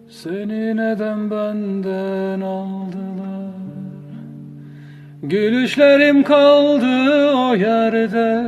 Seni neden benden aldılar? Gülüşlerim kaldı o yerde.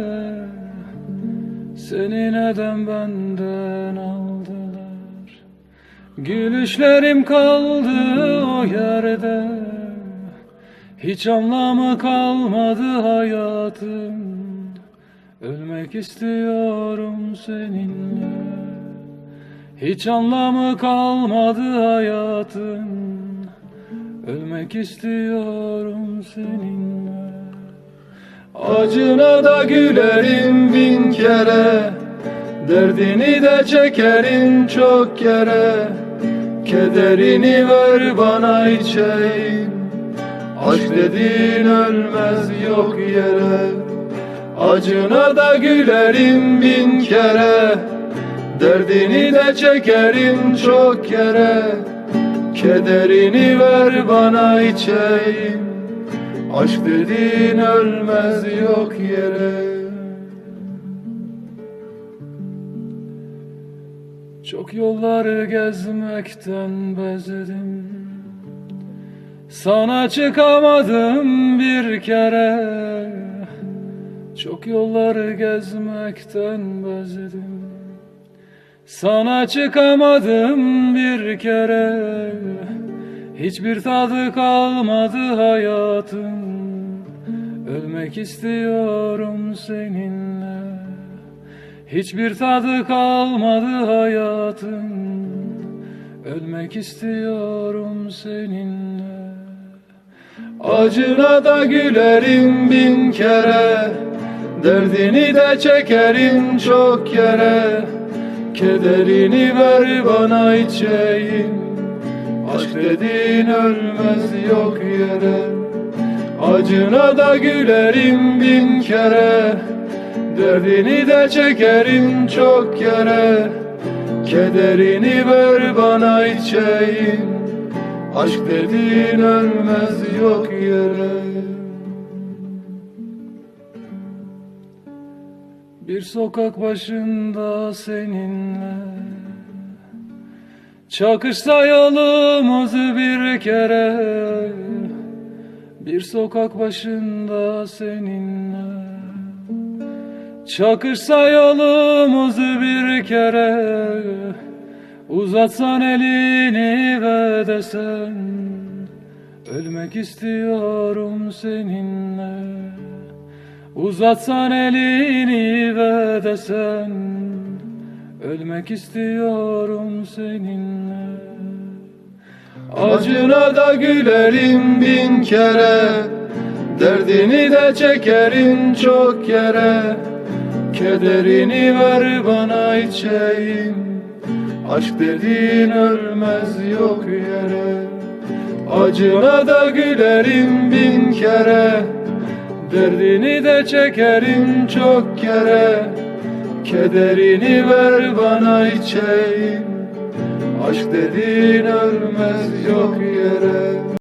Seni neden benden aldılar? Gülüşlerim kaldı o yerde. Hiç anlamı kalmadı hayatın. Ölmek istiyorum seninle. Hiç anlamı kalmadı hayatın. Ölmek istiyorum seninle. Acına da gülerim bin kere, derdini de çekerim çok kere. Kederini ver bana içeyim. Aşk dediğin ölmez yok yere. Acına da gülerim bin kere, derdini de çekerim çok kere. Kederini ver bana içeyim. Aşk dediğin ölmez yok yere. Çok yolları gezmekten bezdim. Sana çıkamadım bir kere. Çok yolları gezmekten bezdim. Sana çıkamadım bir kere. Hiçbir tadı kalmadı hayatın. Ölmek istiyorum seninle. Hiçbir tadı kalmadı hayatın. Ölmek istiyorum seninle. Acına da gülerim bin kere, derdini de çekerim çok kere. Kederini ver bana içeyim. Aşk dediğin ölmez yok yere. Acına da gülerim bin kere, derdini de çekerim çok kere. Kederini ver bana içeyim. Aşk dediğin ölmez yok yere. Bir sokak başında seninle çakışsa yolumuz bir kere. Bir sokak başında seninle çakışsa yolumuz bir kere. Uzatsan elini ve desen ölmek istiyorum seninle. Uzatsan elini ve desen ölmek istiyorum seninle. Acına da gülerim bin kere, derdini de çekerim çok kere. Kederini ver bana içeyim. Aşk dediğin ölmez yok yere. Acına da gülerim bin kere, derdini de çekerim çok kere. Kederini ver bana içeyim. Aşk dediğin ölmez yok yere.